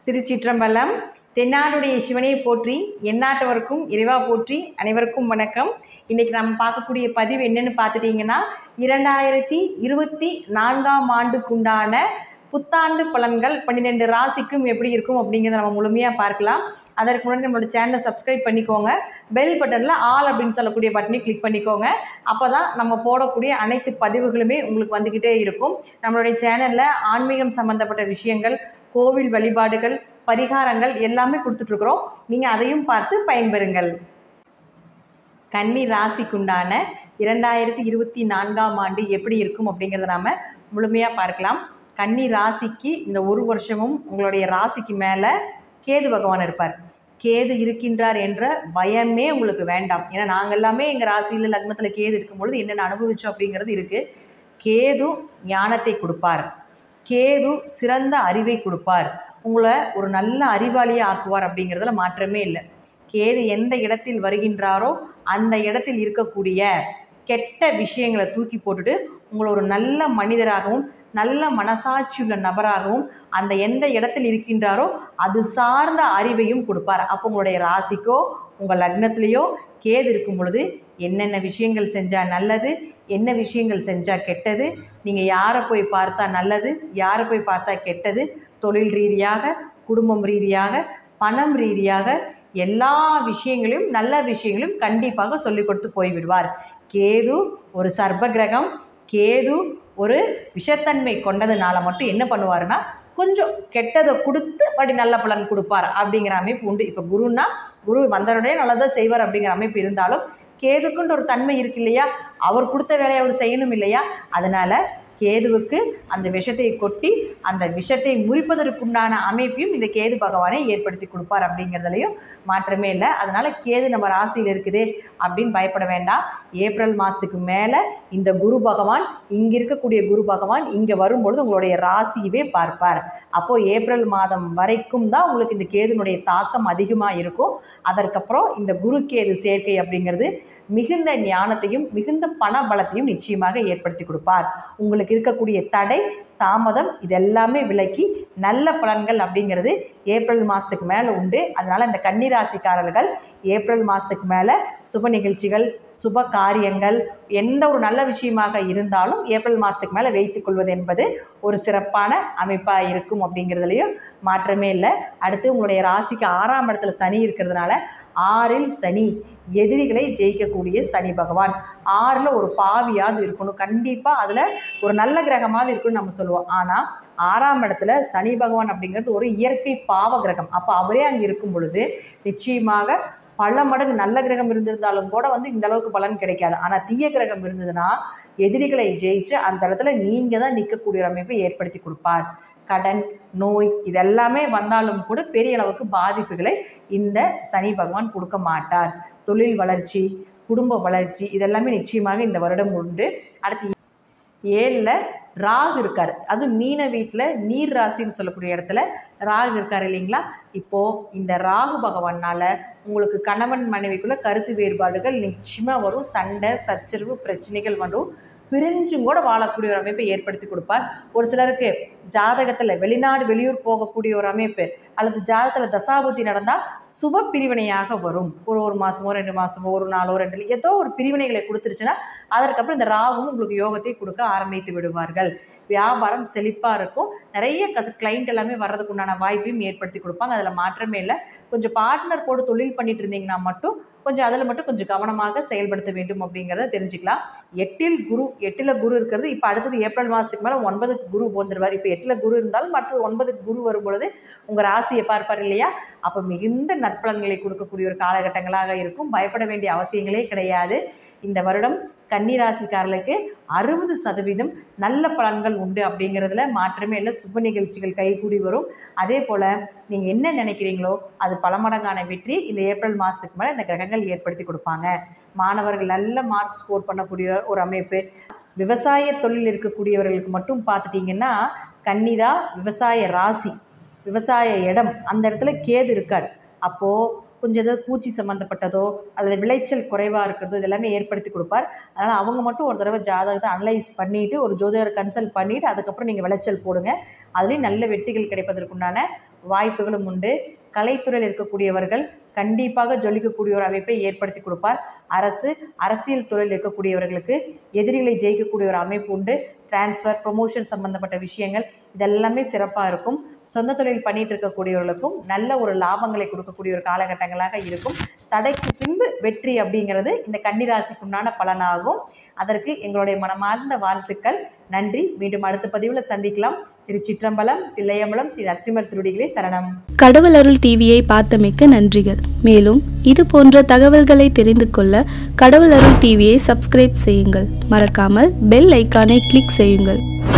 திருச்சிற்றம்பலம். தென்னாடுடைய சிவனை போற்றி, எந்நாட்டவருக்கும் இறைவா போற்றி. அனைவருக்கும் வணக்கம். இன்றைக்கி நம்ம பார்க்கக்கூடிய பதிவு என்னென்னு பார்த்துட்டிங்கன்னா, 2024ஆம் ஆண்டுக்குண்டான புத்தாண்டு பலன்கள் 12 ராசிக்கும் எப்படி இருக்கும் அப்படிங்கிறத நம்ம முழுமையாக பார்க்கலாம். அதற்கு முன்னாடி நம்மளோட சேனலை சப்ஸ்கிரைப் பண்ணிக்கோங்க. பெல் பட்டனில் ஆல் அப்படின்னு சொல்லக்கூடிய பட்டனை கிளிக் பண்ணிக்கோங்க. அப்போ தான் நம்ம போடக்கூடிய அனைத்து பதிவுகளுமே உங்களுக்கு வந்துக்கிட்டே இருக்கும். நம்மளுடைய சேனலில் ஆன்மீகம் சம்மந்தப்பட்ட விஷயங்கள், கோவில் வழிபாடுகள், பரிகாரங்கள் எல்லாமே கொடுத்துட்ருக்குறோம். நீங்கள் அதையும் பார்த்து பயன்பெறுங்கள். கன்னி ராசிக்குண்டான 2024ஆம் ஆண்டு எப்படி இருக்கும் அப்படிங்கிறத நாம் முழுமையாக பார்க்கலாம். கன்னி ராசிக்கு இந்த ஒரு வருஷமும் உங்களுடைய ராசிக்கு மேலே கேது பகவான் இருப்பார். கேது இருக்கின்றார் என்ற பயமே உங்களுக்கு வேண்டாம். ஏன்னா நாங்கள் எல்லாமே எங்கள் ராசியில் லக்னத்தில் கேது இருக்கும்பொழுது என்னென்ன அனுபவித்தோம் அப்படிங்கிறது இருக்குது. கேது ஞானத்தை கொடுப்பார். கேது சிறந்த அறிவை கொடுப்பார். உங்களை ஒரு நல்ல அறிவாளியை ஆக்குவார் அப்படிங்கிறதுல மாற்றமே இல்லை. கேது எந்த இடத்தில் வருகின்றாரோ அந்த இடத்தில் இருக்கக்கூடிய கெட்ட விஷயங்களை தூக்கி போட்டுட்டு உங்களை ஒரு நல்ல மனிதராகவும் நல்ல மனசாட்சியுள்ள நபராகவும் அந்த எந்த இடத்தில் இருக்கின்றாரோ அது சார்ந்த அறிவையும் கொடுப்பார். அப்போ உங்களுடைய ராசிக்கோ உங்கள் லக்னத்திலேயோ கேது இருக்கும் பொழுது என்னென்ன விஷயங்கள் செஞ்சால் நல்லது, என்ன விஷயங்கள் செஞ்சால் கெட்டது, நீங்கள் யாரை போய் பார்த்தா நல்லது, யாரை போய் பார்த்தா கெட்டது, தொழில் ரீதியாக, குடும்பம் ரீதியாக, பணம் ரீதியாக எல்லா விஷயங்களையும் நல்ல விஷயங்களையும் கண்டிப்பாக சொல்லிக் கொடுத்து போய்விடுவார். கேது ஒரு சர்ப்ப கிரகம். கேது ஒரு விஷத்தன்மை கொண்டதுனால மட்டும் என்ன பண்ணுவார்னா கொஞ்சம் கெட்டதை கொடுத்து அப்படி நல்ல பலன் கொடுப்பார் அப்படிங்கிற அமைப்பு உண்டு. இப்போ குருன்னா குரு வந்தனுடைய நல்லதாக செய்வார் அப்படிங்கிற அமைப்பு இருந்தாலும் கேதுக்குன்ற ஒரு தன்மை இருக்கு இல்லையா, அவர் கொடுத்த வேலையை அவர் செய்யணும் இல்லையா. அதனால் கேதுவுக்கு அந்த விஷத்தை கொட்டி அந்த விஷத்தை முறிப்பதற்குண்டான அமைப்பையும் இந்த கேது பகவானை ஏற்படுத்தி கொடுப்பார் அப்படிங்கிறதுலையும் மாற்றமே இல்லை. அதனால் கேது நம்ம ராசியில் இருக்குது அப்படின்னு பயப்பட வேண்டாம். ஏப்ரல் மாதத்துக்கு மேலே இந்த குரு பகவான், இங்கே இருக்கக்கூடிய குரு பகவான் இங்கே வரும்பொழுது உங்களுடைய ராசியவே பார்ப்பார். அப்போது ஏப்ரல் மாதம் வரைக்கும் தான் உங்களுக்கு இந்த கேதுனுடைய தாக்கம் அதிகமாக இருக்கும். அதற்கப்புறம் இந்த குரு கேது சேர்க்கை அப்படிங்கிறது மிகுந்த ஞானத்தையும் மிகுந்த பண பலத்தையும் நிச்சயமாக ஏற்படுத்தி கொடுப்பார். உங்களுக்கு இருக்கக்கூடிய தடை தாமதம் இதெல்லாமே விலக்கி நல்ல பலன்கள் அப்படிங்கிறது ஏப்ரல் மாதத்துக்கு மேலே உண்டு. அதனால் இந்த கன்னிராசிக்காரர்கள் ஏப்ரல் மாதத்துக்கு மேலே சுப நிகழ்ச்சிகள், சுப காரியங்கள், எந்த ஒரு நல்ல விஷயமாக இருந்தாலும் ஏப்ரல் மாதத்துக்கு மேலே வைத்துக்கொள்வது என்பது ஒரு சிறப்பான அமைப்பாக இருக்கும் அப்படிங்கிறதுலையும் மாற்றமே இல்லை. அடுத்து உங்களுடைய ராசிக்கு 6ஆம் இடத்துல சனி இருக்கிறதுனால 6இல் சனி, எதிரிகளை ஜெயிக்கக்கூடிய சனி பகவான். 6ல் ஒரு பாவியாவது இருக்கணும், கண்டிப்பாக அதில் ஒரு நல்ல கிரகமாவது இருக்குன்னு நம்ம சொல்லுவோம். ஆனால் 6ஆம் இடத்துல சனி பகவான் அப்படிங்கிறது ஒரு இயற்கை பாவ கிரகம். அப்போ அவரே அங்கே இருக்கும் பொழுது நிச்சயமாக பல மடங்கு நல்ல கிரகம் இருந்திருந்தாலும் கூட இந்த அளவுக்கு பலன் கிடைக்காது. ஆனால் தீய கிரகம் இருந்ததுன்னா எதிரிகளை ஜெயிச்சு அந்த இடத்துல நீங்கள் தான் நிற்கக்கூடிய ஒரு அமைப்பை ஏற்படுத்தி கொடுப்பார். கடன், நோய் இதெல்லாமே வந்தாலும் கூட பெரிய அளவுக்கு பாதிப்புகளை இந்த சனி பகவான் கொடுக்க மாட்டார். தொழில் வளர்ச்சி, குடும்ப வளர்ச்சி இதெல்லாமே நிச்சயமாக இந்த வருடம் உண்டு. அடுத்து 7ல் ராகு இருக்கார். அது மீன வீட்டில் நீர் ராசின்னு சொல்லக்கூடிய இடத்துல ராகு இருக்கார் இல்லைங்களா. இப்போது இந்த ராகு பகவானால் உங்களுக்கு கணவன் மனைவிக்குள்ளே கருத்து வேறுபாடுகள் நிச்சயமாக வரும். சண்டை, சச்சரவு, பிரச்சனைகள் வரும். பிரிஞ்சும் கூட வாழக்கூடிய ஒரு அமைப்பை ஏற்படுத்தி கொடுப்பார். ஒரு சிலருக்கு ஜாதகத்தில் வெளிநாடு வெளியூர் போகக்கூடிய ஒரு அமைப்பு அல்லது ஜாதகத்தில் தசாபுத்தி நடந்தால் சுப பிரிவினையாக வரும். ஒரு மாதமோ 2 மாதமோ ஒரு நாளோ 2 ஏதோ ஒரு பிரிவினைகளை கொடுத்துருச்சுன்னா அதற்கப்புறம் இந்த ராகுவும் உங்களுக்கு யோகத்தை கொடுக்க ஆரம்பித்து விடுவார்கள். வியாபாரம் செழிப்பாக இருக்கும். நிறைய கிளைண்ட் எல்லாமே வர்றதுக்கு உண்டான வாய்ப்பையும் ஏற்படுத்தி கொடுப்பாங்க. அதில் மாற்றமே இல்லை. கொஞ்சம் பார்ட்னர் போட்டு தொழில் பண்ணிட்டு இருந்தீங்கன்னா மட்டும் கொஞ்சம் கவனமாக செயல்படுத்த வேண்டும் அப்படிங்கிறத தெரிஞ்சுக்கலாம். 8ல் குரு இருக்கிறது. இப்போ அடுத்தது ஏப்ரல் மாதத்துக்கு மேலே 9க்கு குரு வந்துடுவார். இப்போ 8ல் குரு இருந்தாலும் அடுத்தது 9க்கு குரு வரும்பொழுது உங்கள் ராசியை பார்ப்பார் இல்லையா. அப்போ மிகுந்த நற்பலன்களை கொடுக்கக்கூடிய ஒரு காலகட்டங்களாக இருக்கும். பயப்பட வேண்டிய அவசியங்களே கிடையாது. இந்த வருடம் கன்னிராசிக்காரர்களுக்கு 60% நல்ல பலன்கள் உண்டு அப்படிங்கிறதுல மாற்றமே இல்லை. சுப நிகழ்ச்சிகள் கைகூடி வரும். அதே போல் நீங்கள் என்ன நினைக்கிறீங்களோ அது பல மடங்கான வெற்றி இந்த ஏப்ரல் மாதத்துக்கு மேலே இந்த கிரகங்கள் ஏற்படுத்தி கொடுப்பாங்க. மாணவர்கள் நல்ல மார்க் ஸ்கோர் பண்ணக்கூடிய ஒரு அமைப்பு. விவசாய தொழில் இருக்கக்கூடியவர்களுக்கு மட்டும் பார்த்துட்டிங்கன்னா கன்னிதா விவசாய ராசி, விவசாய இடம், அந்த இடத்துல கேது இருக்கார். அப்போது கொஞ்சம் ஏதாவது பூச்சி சம்மந்தப்பட்டதோ அல்லது விளைச்சல் குறைவாக இருக்கிறதோ இதெல்லாமே ஏற்படுத்தி கொடுப்பார். அதனால் அவங்க மட்டும் ஒரு தடவை ஜாதகத்தை அனலைஸ் பண்ணிவிட்டு ஒரு ஜோதிடர் கன்சல்ட் பண்ணிவிட்டு அதுக்கப்புறம் நீங்கள் விளைச்சல் போடுங்க. அதுலேயும் நல்ல வெற்றிகள் கிடைப்பதற்குண்டான வாய்ப்புகளும் உண்டு. கலைத்துறையில் இருக்கக்கூடியவர்கள் கண்டிப்பாக ஜொலிக்கக்கூடிய ஒரு அமைப்பை ஏற்படுத்தி கொடுப்பார். அரசியல் துறையில் இருக்கக்கூடியவர்களுக்கு எதிரிகளை ஜெயிக்கக்கூடிய ஒரு அமைப்பு உண்டு. டிரான்ஸ்ஃபர், ப்ரொமோஷன் சம்பந்தப்பட்ட விஷயங்கள் இதெல்லாமே சிறப்பாக இருக்கும். சொந்த தொழில் பண்ணிட்டு இருக்கக்கூடியவர்களுக்கும் நல்ல ஒரு லாபங்களை கொடுக்கக்கூடிய ஒரு காலகட்டங்களாக இருக்கும். தடைக்கு பின்பு வெற்றி அப்படிங்கிறது இந்த கன்னிராசிக்குண்டான பலனாகும். அதற்கு எங்களுடைய மனமார்ந்த வாழ்த்துக்கள். நன்றி. மீண்டும் அடுத்த பதிவில் சந்திக்கலாம். திருச்சிற்றம்பலம், தில்லையம்பலம், ஸ்ரீ நரசிம்மர் திருவடிகளே சரணம். கடவுள் அருள் டிவியை பார்த்தமைக்க நன்றிகள். மேலும் இது போன்ற தகவல்களை தெரிந்து கொள்ள கடவுள் அருள் டிவியை சப்ஸ்கிரைப் செய்யுங்கள். மறக்காமல் பெல் ஐக்கானை கிளிக் செய்யுங்கள்.